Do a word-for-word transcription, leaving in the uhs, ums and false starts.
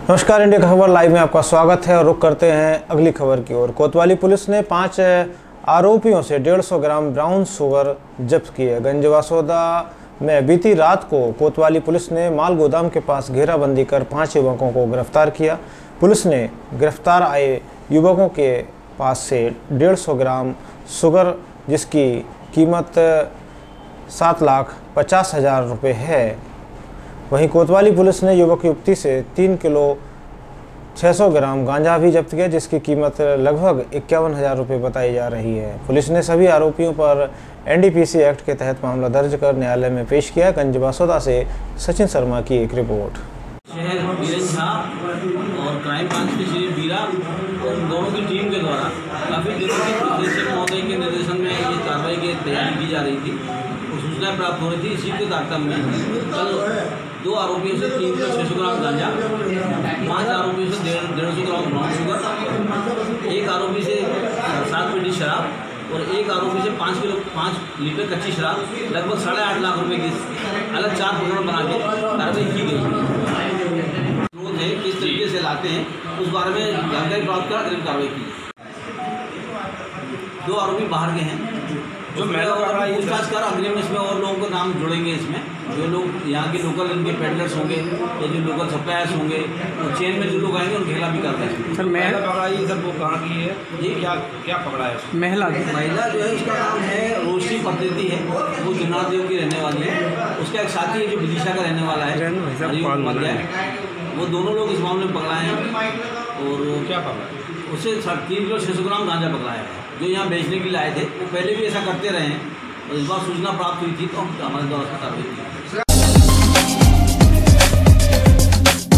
नमस्कार, इंडिया खबर लाइव में आपका स्वागत है और रुक करते हैं अगली खबर की ओर। कोतवाली पुलिस ने पांच आरोपियों से डेढ़ सौ ग्राम ब्राउन शुगर जब्त की है। गंजवासौदा में बीती रात को कोतवाली पुलिस ने माल गोदाम के पास घेराबंदी कर पांच युवकों को गिरफ्तार किया। पुलिस ने गिरफ्तार आए युवकों के पास से डेढ़ सौ ग्राम शुगर, जिसकी कीमत सात लाख पचास हजार रुपये है। वहीं कोतवाली पुलिस ने युवक युवती से तीन किलो छः सौ ग्राम गांजा भी जब्त किया, जिसकी कीमत लगभग इक्यावन हजार रुपये बताई जा रही है। पुलिस ने सभी आरोपियों पर एनडीपीसी एक्ट के तहत मामला दर्ज कर न्यायालय में पेश किया। गंजवासौदा से सचिन शर्मा की एक रिपोर्ट। शहर बीरन झा और क्राइम ब्रांच के श्री बीरा और दोनों की टीम के द्वारा काफ़ी दिनों से निदेशक महोदय के निर्देशन में ये कार्रवाई की तैयारी की जा रही थी और सूचना प्राप्त हो रही थी। इसी के तारतम्य में कल दो आरोपियों से तीन किलो छः सौ ग्राम गांजा, पाँच आरोपियों से डेढ़ डेढ़ सौ ग्राम ब्राउन शुगर, एक आरोपी से सात पेटी शराब और एक आरोपी से पाँच किलो पाँच लीटर कच्ची शराब लगभग साढ़े आठ लाख रुपए की अलग चार प्रकरण बना के कार्रवाई की गई है। किस तरीके से लाते हैं उस बारे में जानकारी प्राप्त कर अग्रिम कार्रवाई की। दो आरोपी बाहर के हैं जो पूछताछ कर अग्रिम इसमें और लोगों का नाम जुड़ेंगे। इसमें जो लोग यहाँ के लोकल इनके पेडलर्स होंगे या जो लोकल सप्लायर्स होंगे और चेन में जो लोग आएंगे उनके खिलाफ भी करते हैं। सर महिला पकड़ाई सर वो कहाँ की है जी? क्या क्या पकड़ा है? महिला महिला जो है उसका नाम है रोशनी पद्धति है, वो जुन्नार देव की रहने वाली है। उसका एक साथी है जो विदिशा का रहने वाला है। वो दोनों लोग इस मामले में पकड़ाए हैं और क्या पकड़ा उसे तीन किलो छः सौ ग्राम गांजा पकड़ाया है जो यहाँ बेचने के लिए आए थे। वो पहले भी ऐसा करते रहे हैं और इस बार सूचना प्राप्त हुई थी तो हम हमारे द्वारा कार्रवाई की।